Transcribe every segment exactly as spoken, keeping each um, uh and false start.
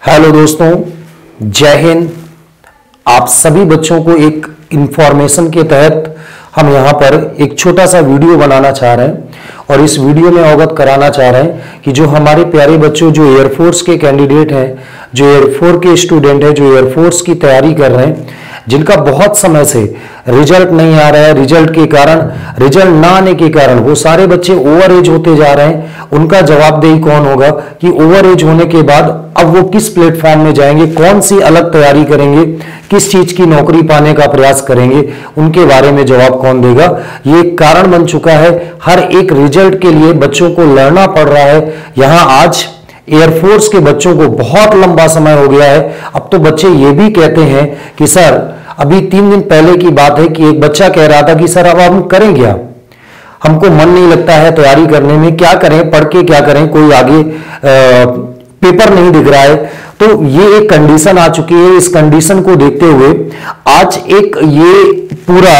Hello दोस्तों, जय हिंद। आप सभी बच्चों को एक इंफॉर्मेशन के तहत हम यहाँ पर एक छोटा सा वीडियो बनाना चाह रहे हैं और इस वीडियो में अवगत कराना चाह रहे हैं कि जो हमारे प्यारे बच्चों जो एयरफोर्स के कैंडिडेट हैं, जो एयरफोर्स के स्टूडेंट हैं, जो एयरफोर्स की तैयारी कर रहे हैं, जिनका बहुत समय से रिजल्ट नहीं आ रहा है, रिजल्ट के कारण रिजल्ट ना आने के कारण वो सारे बच्चे ओवर एज होते जा रहे हैं। उनका जवाबदेही कौन होगा कि ओवर एज होने के बाद अब वो किस प्लेटफॉर्म में जाएंगे, कौन सी अलग तैयारी करेंगे, किस चीज की नौकरी पाने का प्रयास करेंगे, उनके बारे में जवाब कौन देगा। ये कारण बन चुका है। हर एक रिजल्ट के लिए बच्चों को लड़ना पड़ रहा है। यहां आज एयरफोर्स के बच्चों को बहुत लंबा समय हो गया है। अब तो बच्चे ये भी कहते हैं कि सर, अभी तीन दिन पहले की बात है कि एक बच्चा कह रहा था कि सर अब हम करें क्या, हमको मन नहीं लगता है तैयारी करने में, क्या करें, पढ़ के क्या करें, कोई आगे आ, पेपर नहीं दिख रहा है। तो ये एक कंडीशन आ चुकी है। इस कंडीशन को देखते हुए आज एक ये पूरा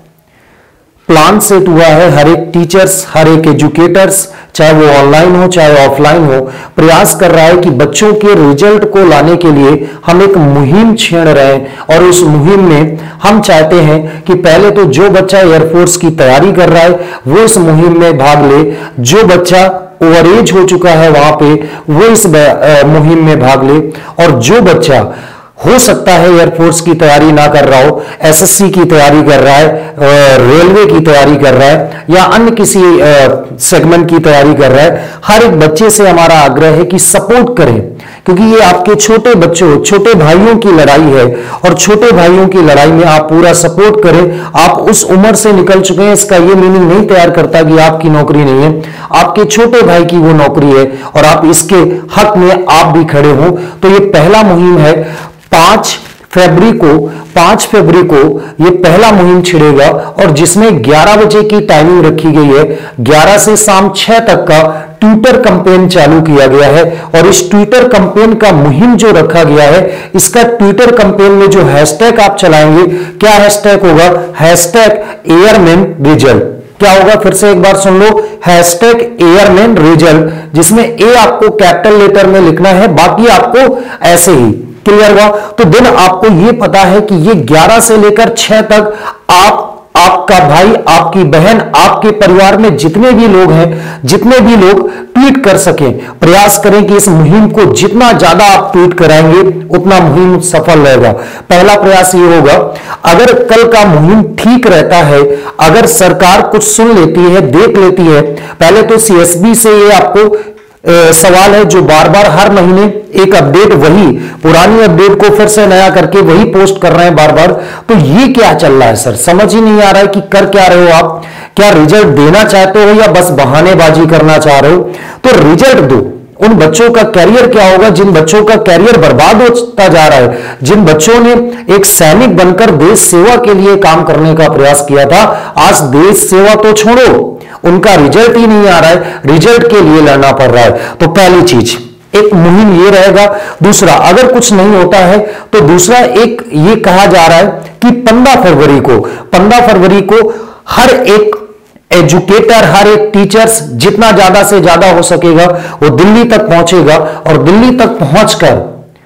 प्लान सेट हुआ है। हर एक टीचर्स, हर एक एजुकेटर्स, चाहे वो ऑनलाइन हो चाहे ऑफलाइन हो, प्रयास कर रहा है कि बच्चों के रिजल्ट को लाने के लिए हम एक मुहिम छेड़ रहे हैं। और उस मुहिम में हम चाहते हैं कि पहले तो जो बच्चा एयरफोर्स की तैयारी कर रहा है वो इस मुहिम में भाग ले, जो बच्चा ओवर एज हो चुका है वहां पे वो इस मुहिम में भाग ले, और जो बच्चा हो सकता है एयरफोर्स की तैयारी ना कर रहा हो, एसएससी की तैयारी कर रहा है, रेलवे की तैयारी कर रहा है या अन्य किसी सेगमेंट की तैयारी कर रहा है, हर एक बच्चे से हमारा आग्रह है कि सपोर्ट करें, क्योंकि ये आपके छोटे बच्चों, छोटे भाइयों की लड़ाई है और छोटे भाइयों की लड़ाई में आप पूरा सपोर्ट करें। आप उस उम्र से निकल चुके हैं, इसका ये मीनिंग नहीं तैयार करता कि आपकी नौकरी नहीं है, आपके छोटे भाई की वो नौकरी है और आप इसके हक में आप भी खड़े हो। तो ये पहला मुहिम है। पांच फरवरी को पांच फरवरी को ये पहला मुहिम छिड़ेगा और जिसमें ग्यारह बजे की टाइमिंग रखी गई है। ग्यारह से शाम छह तक का ट्विटर कैंपेन चालू किया गया है और इस ट्विटर कैंपेन का मुहिम जो रखा गया है, इसका ट्विटर कैंपेन में जो हैशटैग आप चलाएंगे, क्या हैशटैग होगा? Hashtag airman result. क्या होगा? फिर से एक बार सुन लो, हैशटैग एयरमैन रिजल्ट, जिसमें ए आपको कैपिटल लेटर में लिखना है, बाकी आपको ऐसे ही। क्लियर हुआ? तो दिन आपको यह पता है कि ये ग्यारह से लेकर छह तक आप, आपका भाई, आपकी बहन, आपके परिवार में जितने भी लोग हैं, जितने भी लोग ट्वीट कर सकें, प्रयास करें कि इस मुहिम को जितना ज्यादा आप ट्वीट कराएंगे उतना मुहिम सफल रहेगा। पहला प्रयास ये होगा, अगर कल का मुहिम ठीक रहता है, अगर सरकार कुछ सुन लेती है, देख लेती है, पहले तो सीएसबी से ये आपको आ, सवाल है जो बार बार हर महीने एक अपडेट, वही पुरानी अपडेट को फिर से नया करके वही पोस्ट कर रहे हैं बार बार। तो ये क्या चल रहा है सर? समझ ही नहीं आ रहा है कि कर क्या रहे हो आप। क्या रिजल्ट देना चाहते हो या बस बहानेबाजी करना चाह रहे हो? तो रिजल्ट दो। उन बच्चों का कैरियर क्या होगा जिन बच्चों का कैरियर बर्बाद होता जा रहा है, जिन बच्चों ने एक सैनिक बनकर देश सेवा के लिए काम करने का प्रयास किया था, आज देश सेवा तो छोड़ो, उनका रिजल्ट ही नहीं आ रहा है, रिजल्ट के लिए लड़ना पड़ रहा है। तो पहली चीज एक मुहिम ये रहेगा। दूसरा, अगर कुछ नहीं होता है तो दूसरा एक ये कहा जा रहा है कि पंद्रह फरवरी को पंद्रह फरवरी को हर एक एजुकेटर, हर एक टीचर्स जितना ज्यादा से ज्यादा हो सकेगा वो दिल्ली तक पहुंचेगा और दिल्ली तक पहुंचकर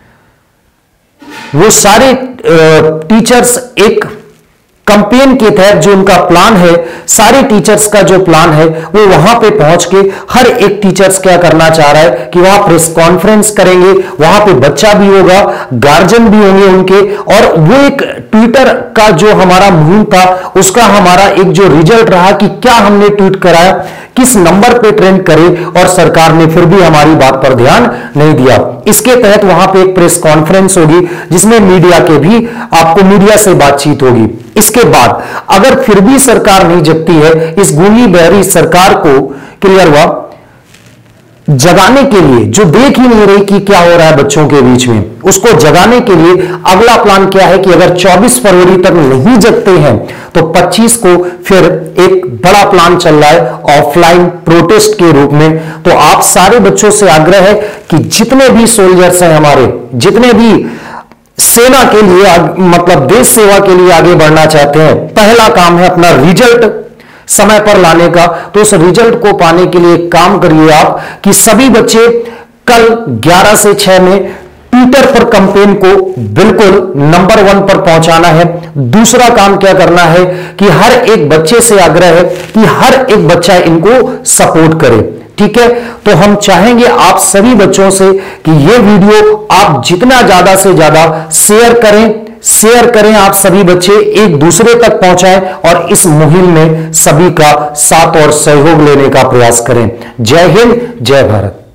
वो सारे टीचर्स एक कैंपेन के तहत जो उनका प्लान है, सारे टीचर्स का जो प्लान है वो वहां पे पहुंच के हर एक टीचर्स क्या करना चाह रहा है कि वहां प्रेस कॉन्फ्रेंस करेंगे, वहां पे बच्चा भी होगा, गार्जियन भी होंगे उनके, और वो एक ट्विटर का जो हमारा मुहिम था उसका हमारा एक जो रिजल्ट रहा कि क्या हमने ट्वीट कराया, किस नंबर पे ट्रेंड करे, और सरकार ने फिर भी हमारी बात पर ध्यान नहीं दिया। इसके तहत वहां पे एक प्रेस कॉन्फ्रेंस होगी जिसमें मीडिया के भी, आपको मीडिया से बातचीत होगी। इसके बाद अगर फिर भी सरकार नहीं जगती है, इस गूंगी बहरी सरकार को, क्लियर हुआ, जगाने के लिए, जो देख ही नहीं रही कि क्या हो रहा है बच्चों के बीच में, उसको जगाने के लिए अगला प्लान क्या है कि अगर चौबीस फरवरी तक नहीं जगते हैं तो पच्चीस को फिर एक बड़ा प्लान चल रहा है ऑफलाइन प्रोटेस्ट के रूप में। तो आप सारे बच्चों से आग्रह है कि जितने भी सोल्जर्स हैं हमारे, जितने भी सेना के लिए, मतलब देश सेवा के लिए आगे बढ़ना चाहते हैं, पहला काम है अपना रिजल्ट समय पर लाने का। तो उस रिजल्ट को पाने के लिए काम करिए आप कि सभी बच्चे कल ग्यारह से छह में ट्विटर पर कैंपेन को बिल्कुल नंबर वन पर पहुंचाना है। दूसरा काम क्या करना है कि हर एक बच्चे से आग्रह है कि हर एक बच्चा इनको सपोर्ट करे। ठीक है, तो हम चाहेंगे आप सभी बच्चों से कि ये वीडियो आप जितना ज्यादा से ज्यादा शेयर करें शेयर करें आप सभी बच्चे एक दूसरे तक पहुंचाएं और इस मुहिम में सभी का साथ और सहयोग लेने का प्रयास करें। जय हिंद, जय भारत।